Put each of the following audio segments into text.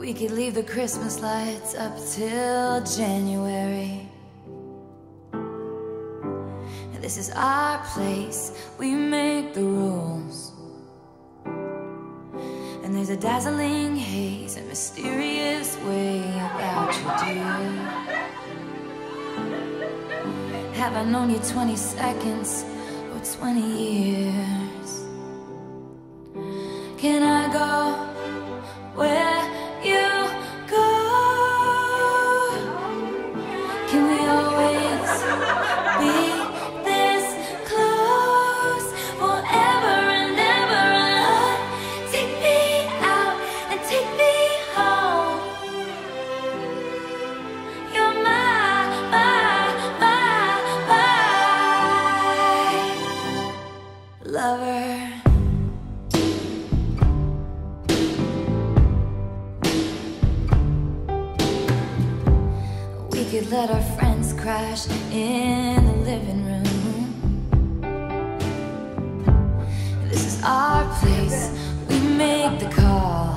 We could leave the Christmas lights up till January. And this is our place, we make the rules. And there's a dazzling haze, a mysterious way about you, dear. Have I known you 20 seconds or 20 years? Can I go where you go? Can we always be this close forever and ever? Take me out and take me home. You're my lover. We could let our friends crash in the living room. This is our place, we make the call.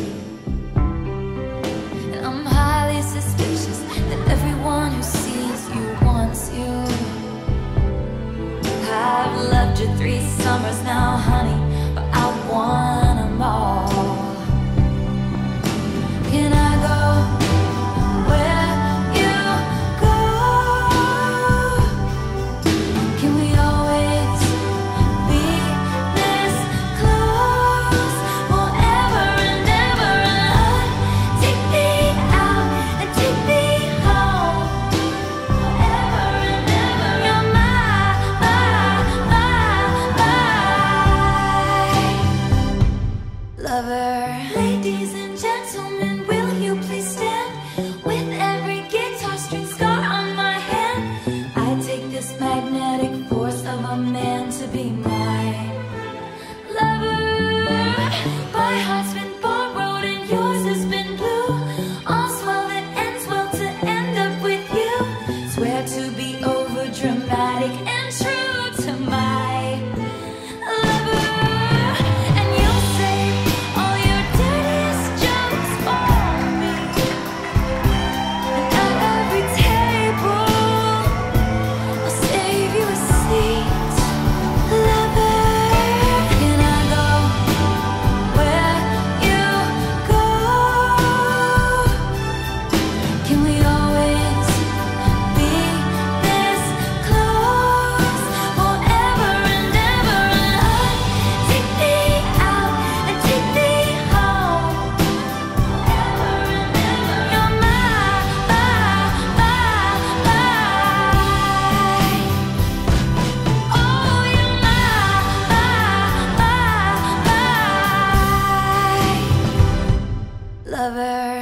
And I'm highly suspicious that everyone who sees you wants you. I've loved you 3 summers now, honey, but I want them all. Can I go where you go? Can we always be this close forever and ever? Take me out and take me home forever and ever. You're lover. Ladies and gentlemen, will you please stand? With every guitar string scar on my hand, I take this magnetic force of a man to be my lover. My heart's been borrowed and yours has been blue. All's well that ends well to end up with you. Swear to be over dramatic and true to my lover.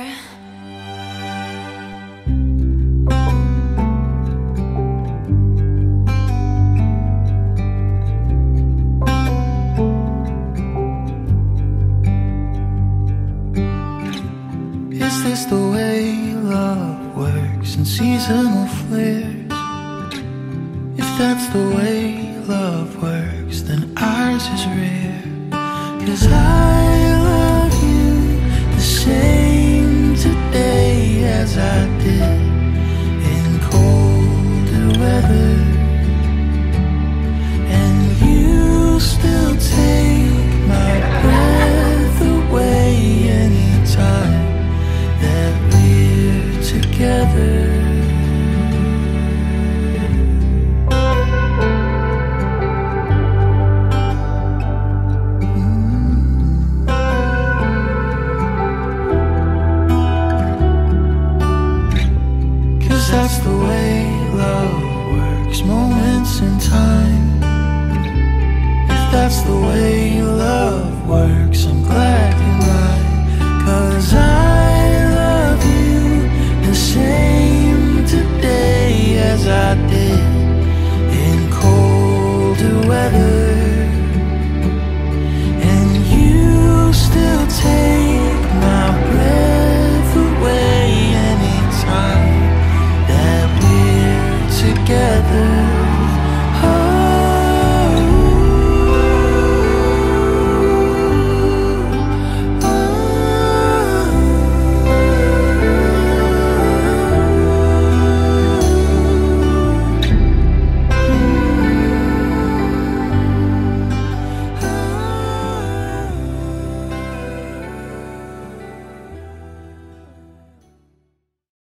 Is this the way love works in seasonal flares? If that's the way